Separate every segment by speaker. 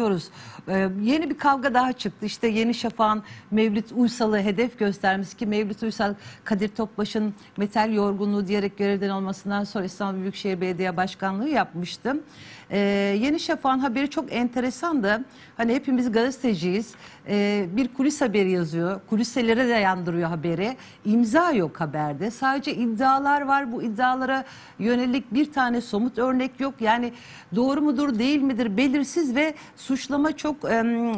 Speaker 1: konuşuyoruz. Yeni bir kavga daha çıktı. İşte Yeni Şafak'ın Mevlüt Uysal'ı hedef göstermesi ki Mevlüt Uysal Kadir Topbaş'ın metal yorgunluğu diyerek görevden olmasından sonra İstanbul Büyükşehir Belediye Başkanlığı yapmıştım. Yeni Şafak'ın haberi çok enteresandı. Hani hepimiz gazeteciyiz. Bir kulis haberi yazıyor. Kuliselere dayandırıyor haberi. İmza yok haberde. Sadece iddialar var. Bu iddialara yönelik bir tane somut örnek yok. Yani doğru mudur değil midir belirsiz ve suçlama çok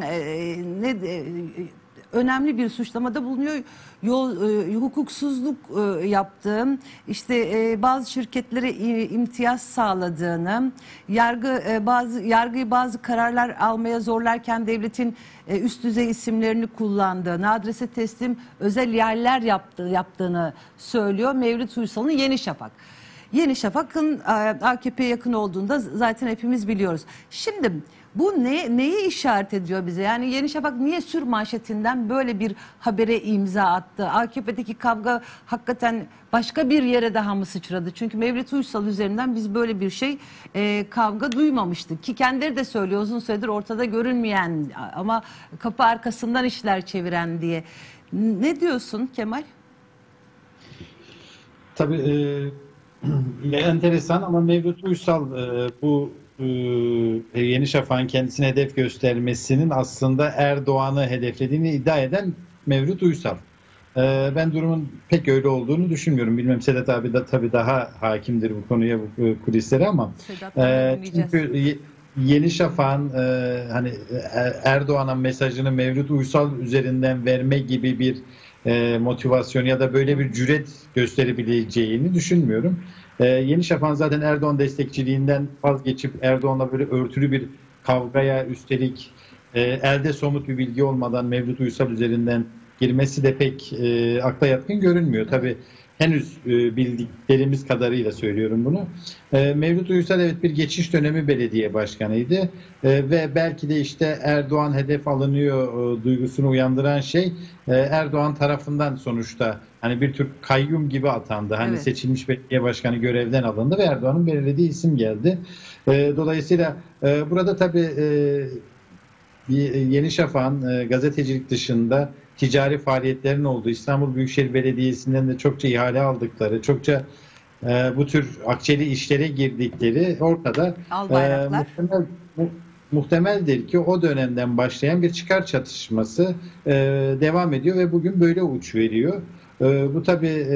Speaker 1: önemli bir suçlamada bulunuyor. Hukuksuzluk yaptığım, işte bazı şirketlere imtiyaz sağladığını, yargıyı bazı kararlar almaya zorlarken devletin üst düzey isimlerini kullandığını, adrese teslim özel yerler yaptığını söylüyor Mevlüt Uysal'ın Yeni Şafak. Yeni Şafak'ın AKP'ye yakın olduğunda zaten hepimiz biliyoruz. Şimdi bu neyi işaret ediyor bize? Yani Yeni Şafak niye sür manşetinden böyle bir habere imza attı? AKP'deki kavga hakikaten başka bir yere daha mı sıçradı? Çünkü Mevlüt Uysal üzerinden biz böyle bir kavga duymamıştık. Ki kendileri de söylüyor uzun süredir ortada görünmeyen ama kapı arkasından işler çeviren diye. Ne diyorsun Kemal?
Speaker 2: Tabii enteresan ama Mevlüt Uysal bu Yeni Şafak'ın kendisine hedef göstermesinin aslında Erdoğan'ı hedeflediğini iddia eden Mevlüt Uysal. Ben durumun pek öyle olduğunu düşünmüyorum. Bilmem Sedat abi de tabii daha hakimdir bu konuya, bu kulislere ama çünkü Yeni Şafak'ın hani Erdoğan'a mesajını Mevlüt Uysal üzerinden verme gibi bir motivasyon ya da böyle bir cüret gösterebileceğini düşünmüyorum. Yeni Şafak'ın zaten Erdoğan destekçiliğinden vazgeçip Erdoğan'la böyle örtülü bir kavgaya, üstelik elde somut bir bilgi olmadan Mevlüt Uysal üzerinden girmesi de pek akla yatkın görünmüyor. Tabii henüz bildiklerimiz kadarıyla söylüyorum bunu. Mevlüt Uysal evet bir geçiş dönemi belediye başkanıydı ve belki de işte Erdoğan hedef alınıyor duygusunu uyandıran şey Erdoğan tarafından sonuçta hani bir tür kayyum gibi atandı. Hani
Speaker 1: evet,
Speaker 2: seçilmiş belediye başkanı görevden alındı ve Erdoğan'ın belirlediği isim geldi. Dolayısıyla burada tabii Yeni Şafak'ın gazetecilik dışında ticari faaliyetlerin olduğu, İstanbul Büyükşehir Belediyesi'nden de çokça ihale aldıkları, çokça bu tür akçeli işlere girdikleri ortada. Muhtemeldir ki o dönemden başlayan bir çıkar çatışması devam ediyor ve bugün böyle uç veriyor. Bu tabii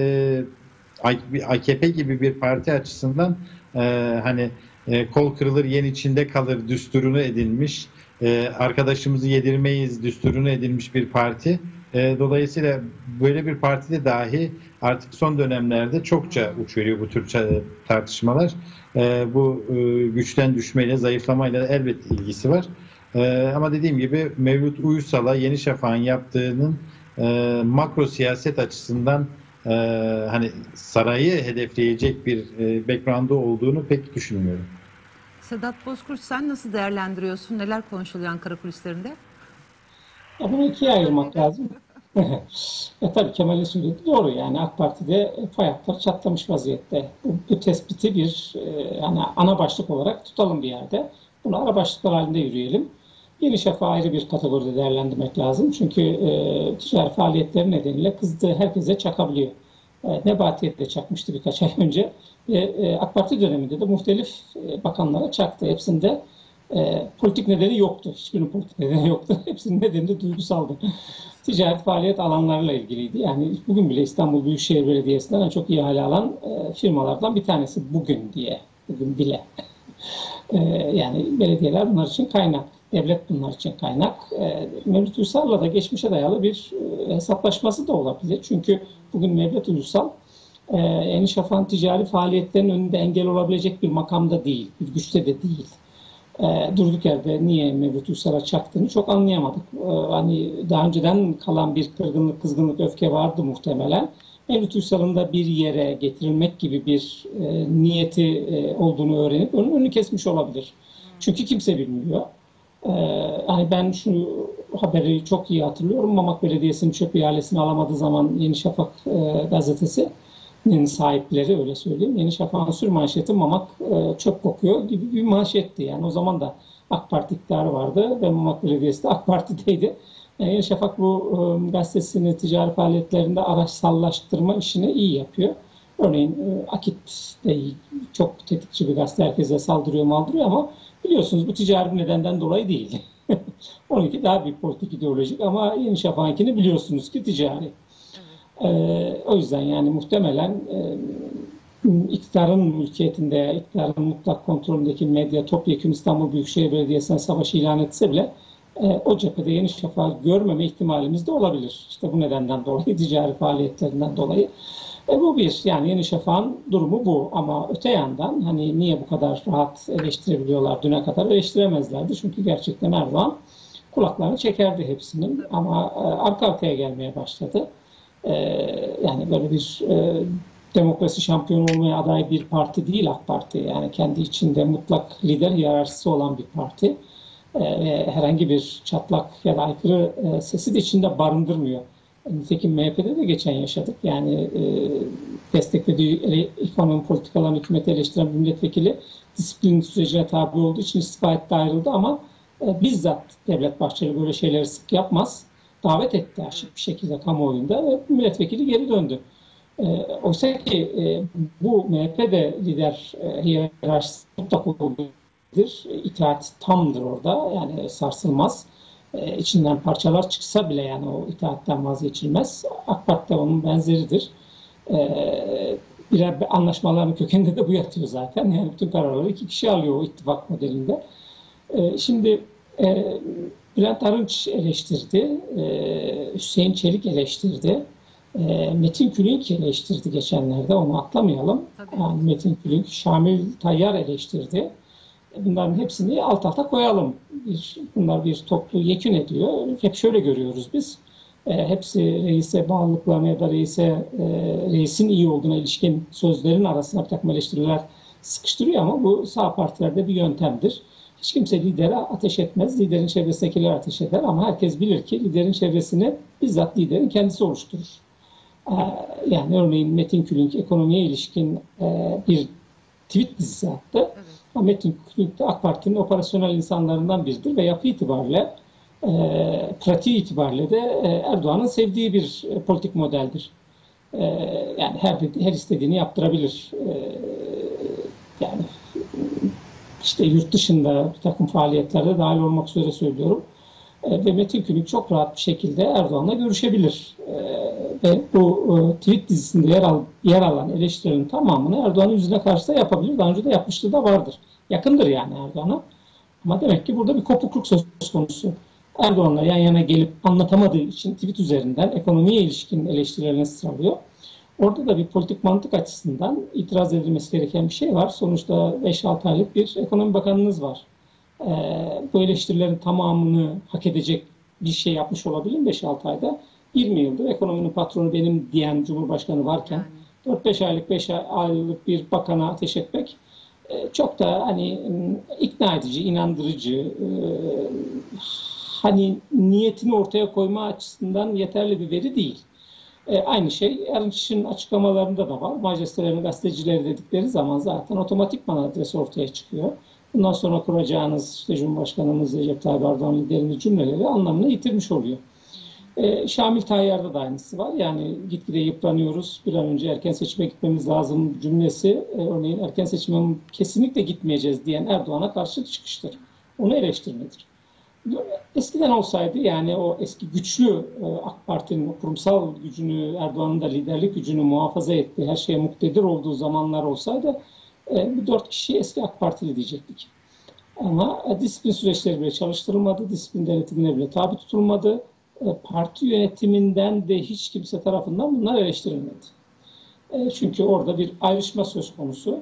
Speaker 2: AKP gibi bir parti açısından hani kol kırılır yen içinde kalır düsturunu edinmiş, arkadaşımızı yedirmeyiz düsturunu edinmiş bir parti. Dolayısıyla böyle bir partide dahi artık son dönemlerde çokça uç veriyor bu tür tartışmalar. Bu güçten düşmeyle, zayıflamayla elbette ilgisi var. Ama dediğim gibi Mevlüt Uysal'a Yeni Şafak'ın yaptığının makro siyaset açısından hani sarayı hedefleyecek bir background'u olduğunu pek düşünmüyorum.
Speaker 1: Sedat Bozkurt sen nasıl değerlendiriyorsun? Neler konuşuluyor Ankara kulislerinde?
Speaker 3: Bunu ikiye ayırmak lazım. Tabii Kemal'in söylediği doğru, yani AK Parti'de fay hatları çatlamış vaziyette. Bu tespiti bir hani ana başlık olarak tutalım bir yerde. Bunu ara başlıklar halinde yürüyelim. Yeni Şafak'ı ayrı bir kategoride değerlendirmek lazım. Çünkü ticari faaliyetleri nedeniyle kızdığı herkese çakabiliyor. Nebati'ye de çakmıştı birkaç ay önce. AK Parti döneminde de muhtelif bakanlara çaktı. Hepsinde politik nedeni yoktu. Hiçbirinin politik nedeni yoktu. Hepsinin nedeni de duygusaldı. Ticaret faaliyet alanlarıyla ilgiliydi. Yani bugün bile İstanbul Büyükşehir Belediyesi'nden en çok ihale alan firmalardan bir tanesi bugün bile. Yani belediyeler bunlar için kaynak. Devlet bunlar için kaynak. Mevlüt Uysal'la da geçmişe dayalı bir hesaplaşması da olabilir. Çünkü bugün Mevlüt Uysal Yeni Şafak'ın ticari faaliyetlerinin önünde engel olabilecek bir makamda değil, bir güçte de değil. Durduk yerde niye Mevlüt Uysal'a çaktığını çok anlayamadık. Hani daha önceden kalan bir kırgınlık, kızgınlık, öfke vardı muhtemelen. Mevlüt Uysal'ın da bir yere getirilmek gibi bir niyeti olduğunu öğrenip onun önünü kesmiş olabilir. Çünkü kimse bilmiyor. Hani ben şu haberi çok iyi hatırlıyorum. Mamak Belediyesi'nin çöp ihalesini alamadığı zaman Yeni Şafak gazetesi sahipleri, öyle söyleyeyim. Yeni Şafak'ın sürmanşeti Mamak çöp kokuyor gibi bir manşetti. Yani o zaman da AK Parti iktidarı vardı ve Mamak Belediyesi de AK Parti'deydi. Yani Yeni Şafak bu gazetesini ticari faaliyetlerinde araçsallaştırma işini iyi yapıyor. Örneğin Akit de çok tetikçi bir gazete, herkese saldırıyor maldırıyor ama biliyorsunuz bu ticari bir nedenden dolayı değil. Onunki daha bir politik ideolojik ama Yeni Şafak'ınkini biliyorsunuz ki ticari. O yüzden yani muhtemelen iktidarın mülkiyetinde, iktidarın mutlak kontrolündeki medya topyekun İstanbul Büyükşehir Belediyesi'ne savaş ilan etse bile o cephede Yeni Şafak'ı görmeme ihtimalimiz de olabilir. İşte bu nedenden dolayı, ticari faaliyetlerinden dolayı. Bu bir, yani Yeni Şafak'ın durumu bu. Ama öte yandan hani niye bu kadar rahat eleştirebiliyorlar? Düne kadar eleştiremezlerdi. Çünkü gerçekten Erdoğan kulaklarını çekerdi hepsinin. Ama arka arkaya gelmeye başladı. Yani böyle bir demokrasi şampiyonu olmaya aday bir parti değil AK Parti. Yani kendi içinde mutlak lider hiyerarşisi olan bir parti. Herhangi bir çatlak ya da aykırı sesi de içinde barındırmıyor. Nitekim MHP'de de geçen yaşadık. Yani desteklediği ekonomi politikalarını hükümeti eleştiren bir milletvekili disiplin sürecine tabi olduğu için istifa etti, ayrıldı ama bizzat Devlet Bahçeli böyle şeyleri sık yapmaz. Davet etti açık bir şekilde kamuoyunda ve milletvekili geri döndü. Oysa ki bu MHP'de lider hiyerarşisi mutlak olduğudur. İtaat tamdır orada. Yani sarsılmaz. İçinden parçalar çıksa bile yani o itaatten vazgeçilmez. AK Parti de onun benzeridir. Birer anlaşmaların kökeninde de bu yatıyor zaten. Yani bütün kararları iki kişi alıyor o ittifak modelinde. Şimdi Bülent Arınç eleştirdi. Hüseyin Çelik eleştirdi. Metin Külünk eleştirdi geçenlerde. Onu atlamayalım. Yani Metin Külünk, Şamil Tayyar eleştirdi. Bunların hepsini alt alta koyalım. Bunlar bir toplu yekün ediyor. Hep şöyle görüyoruz biz. Hepsi reise bağlılıklarına ya da reisin iyi olduğuna ilişkin sözlerin arasına bir takım eleştiriler sıkıştırıyor ama bu sağ partilerde bir yöntemdir. Hiç kimse lidere ateş etmez. Liderin çevresindekiler ateş eder ama herkes bilir ki liderin çevresini bizzat liderin kendisi oluşturur. Yani örneğin Metin Külünk ekonomiye ilişkin bir tweet dizisi attı. Evet. Metin Külünk de AK Parti'nin operasyonel insanlarından biridir ve yapı itibariyle, pratiği itibariyle de Erdoğan'ın sevdiği bir politik modeldir. Yani her istediğini yaptırabilir. Yani işte yurt dışında bir takım faaliyetlerde dahil olmak üzere söylüyorum. Ve Metin Külünk çok rahat bir şekilde Erdoğan'la görüşebilir. Ve bu tweet dizisinde yer alan eleştirilerin tamamını Erdoğan'ın yüzüne karşı da yapabilir. Daha önce de yapmışlığı da vardır. Yakındır yani Erdoğan'a. Ama demek ki burada bir kopukluk söz konusu. Erdoğan'la yan yana gelip anlatamadığı için tweet üzerinden ekonomiye ilişkin eleştirilerini sıralıyor. Orada da bir politik mantık açısından itiraz edilmesi gereken bir şey var. Sonuçta 5-6 aylık bir ekonomi bakanınız var. Bu eleştirilerin tamamını hak edecek bir şey yapmış olabilir mi 5-6 ayda? 20 yıldır ekonominin patronu benim diyen Cumhurbaşkanı varken 4-5 aylık, 5 aylık bir bakana ateş etmek çok da hani ikna edici, inandırıcı, hani niyetini ortaya koyma açısından yeterli bir veri değil. Aynı şey Arınç'ın açıklamalarında da var. Majestelerin gazetecileri dedikleri zaman zaten otomatikman adresi ortaya çıkıyor. Bundan sonra kuracağınız işte Cumhurbaşkanımız Recep Tayyip Erdoğan liderinin cümleleri anlamını yitirmiş oluyor. Şamil Tayyar'da da aynısı var. Yani gitgide yıpranıyoruz. Bir an önce erken seçime gitmemiz lazım cümlesi. Örneğin erken seçime kesinlikle gitmeyeceğiz diyen Erdoğan'a karşı çıkıştır. Onu eleştirmedir. Eskiden olsaydı yani o eski güçlü AK Parti'nin kurumsal gücünü, Erdoğan'ın da liderlik gücünü muhafaza ettiği, her şeye muktedir olduğu zamanlar olsaydı bu 4 kişi eski AK Partili diyecektik. Ama disiplin süreçleri bile çalıştırılmadı, disiplin denetimine bile tabi tutulmadı. Parti yönetiminden de hiç kimse tarafından bunlar eleştirilmedi. Çünkü orada bir ayrışma söz konusu.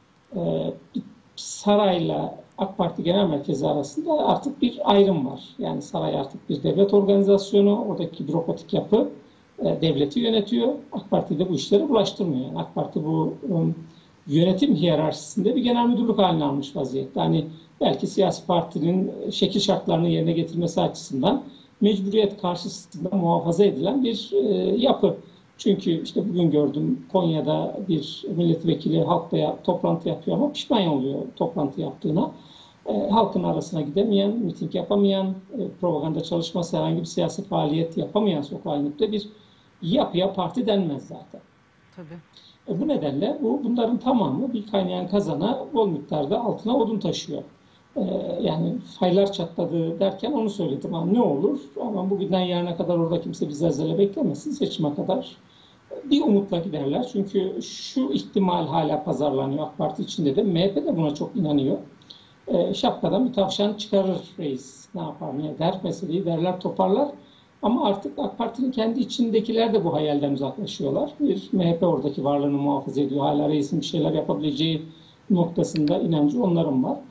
Speaker 3: Sarayla AK Parti Genel Merkezi arasında artık bir ayrım var. Yani saray artık bir devlet organizasyonu, oradaki bürokratik yapı devleti yönetiyor. AK Parti de bu işleri bulaştırmıyor. Yani AK Parti bu yönetim hiyerarşisinde bir genel müdürlük haline almış vaziyette. Hani belki siyasi partinin şekil şartlarını yerine getirmesi açısından mecburiyet karşısında muhafaza edilen bir yapı. Çünkü işte bugün gördüm, Konya'da bir milletvekili halkla toplantı yapıyor ama pişman oluyor toplantı yaptığına. Halkın arasına gidemeyen, miting yapamayan, propaganda çalışması, herhangi bir siyasi faaliyet yapamayan sokağa inip de bir yapıya parti denmez zaten.
Speaker 1: Tabii.
Speaker 3: Bu nedenle bunların tamamı bir kaynayan kazana bol miktarda altına odun taşıyor. Yani faylar çatladı derken onu söyledim. Ama ne olur? Ama bugünden yarına kadar orada kimse bir zelzele beklemesin. Seçime kadar bir umutla giderler. Çünkü şu ihtimal hala pazarlanıyor AK Parti içinde de. MHP de buna çok inanıyor. Şapkadan bir tavşan çıkarır reis. Ne yapar, ne eder? Meseleyi derler, toparlar. Ama artık AK Parti'nin kendi içindekiler de bu hayalden uzaklaşıyorlar. Bir MHP oradaki varlığını muhafaza ediyor. Hala reisin bir şeyler yapabileceği noktasında inancı onların var.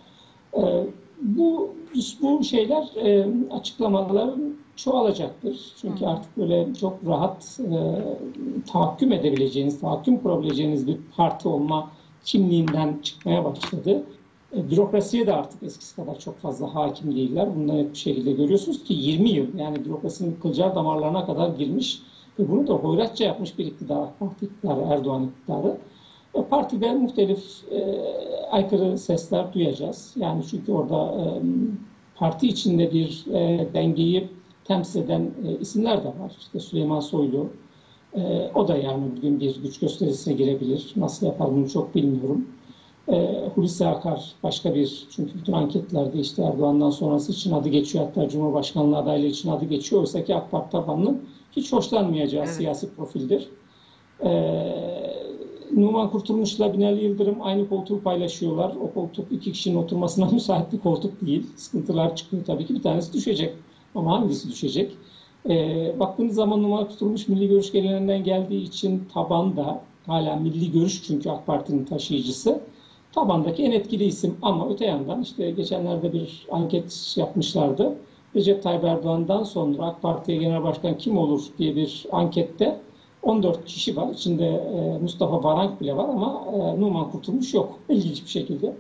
Speaker 3: Bu şeyler, açıklamaların çoğalacaktır. Çünkü artık böyle çok rahat tahakküm edebileceğiniz, tahakküm kurabileceğiniz bir parti olma kimliğinden çıkmaya başladı. Bürokrasiye de artık eskisi kadar çok fazla hakim değiller. Bundan net bir şekilde görüyorsunuz ki 20 yıl, yani bürokrasinin kılcal damarlarına kadar girmiş ve bunu da hoyratça yapmış bir iktidar, AK Parti iktidarı, Erdoğan iktidarı. Partide muhtelif aykırı sesler duyacağız. Yani çünkü orada parti içinde bir dengeyi temsil eden isimler de var. İşte Süleyman Soylu, o da yani bugün bir güç gösterisine girebilir. Nasıl yapar bunu çok bilmiyorum. Hulusi Akar başka bir, çünkü bütün anketlerde işte Erdoğan'dan sonrası için adı geçiyor. Hatta Cumhurbaşkanlığı adaylığı için adı geçiyor. Oysa ki AK Parti tabanının hiç hoşlanmayacağı siyasi profildir. Numan Kurtulmuş'la Binali Yıldırım aynı koltuğu paylaşıyorlar. O koltuk iki kişinin oturmasına müsait bir koltuk değil. Sıkıntılar çıkıyor tabii ki. Bir tanesi düşecek. Ama hangisi düşecek? Baktığınız zaman Numan Kurtulmuş milli görüş geleneğinden geldiği için tabanda hala milli görüş, çünkü AK Parti'nin taşıyıcısı. Tabandaki en etkili isim, ama öte yandan işte geçenlerde bir anket yapmışlardı. Recep Tayyip Erdoğan'dan sonra AK Parti'ye genel başkan kim olur diye bir ankette 14 kişi var. İçinde Mustafa Varank bile var ama Numan Kurtulmuş yok. İlginç bir şekilde.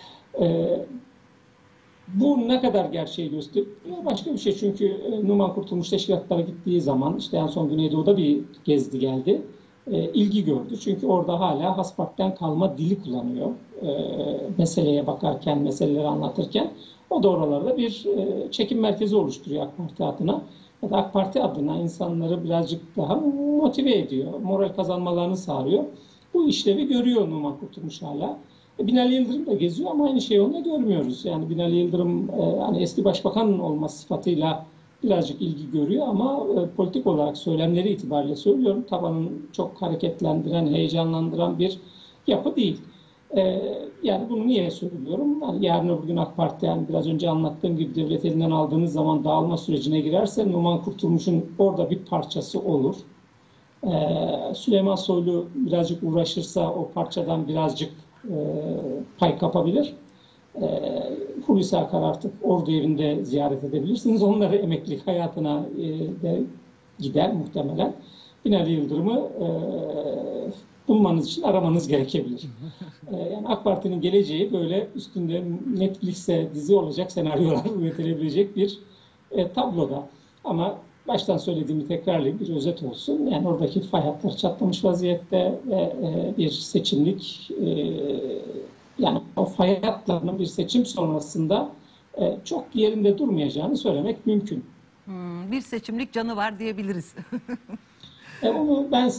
Speaker 3: Bu ne kadar gerçeği gösteriyor? Başka bir şey, çünkü Numan Kurtulmuş teşkilatlara gittiği zaman, işte en son Güneydoğu'da bir gezdi geldi. İlgi gördü. Çünkü orada hala Haspart'tan kalma dili kullanıyor. Meseleye bakarken, meseleleri anlatırken. O da oralarda bir çekim merkezi oluşturuyor AK Parti adına. Ya da AK Parti adına insanları birazcık daha motive ediyor. Moral kazanmalarını sağlıyor. Bu işlevi görüyor Numan Kurtulmuş hala. Binali Yıldırım da geziyor ama aynı şeyi onunla görmüyoruz. Yani Binali Yıldırım hani eski başbakan olması sıfatıyla birazcık ilgi görüyor ama politik olarak söylemleri itibariyle söylüyorum, tabanın çok hareketlendiren, heyecanlandıran bir yapı değil. Yani bunu niye söylüyorum? Yani yarın öbür gün AK Parti, yani biraz önce anlattığım gibi, devlet elinden aldığınız zaman dağılma sürecine girerse Numan Kurtulmuş'un orada bir parçası olur. Süleyman Soylu birazcık uğraşırsa o parçadan birazcık pay kapabilir. Hulusi Akar artık ordu evinde ziyaret edebilirsiniz. Onları emeklilik hayatına de gider muhtemelen. Binali Yıldırım'ı bulmanız için aramanız gerekebilir. Yani AK Parti'nin geleceği böyle üstünde Netflix'e dizi olacak senaryolar üretilebilecek bir tabloda. Ama baştan söylediğimi tekrarlayayım, bir özet olsun. Yani oradaki fay hatları çatlamış vaziyette ve bir seçimlik, yani o fay hatlarının bir seçim sonrasında çok yerinde durmayacağını söylemek mümkün.
Speaker 1: Bir seçimlik canı var diyebiliriz.
Speaker 3: Onu ben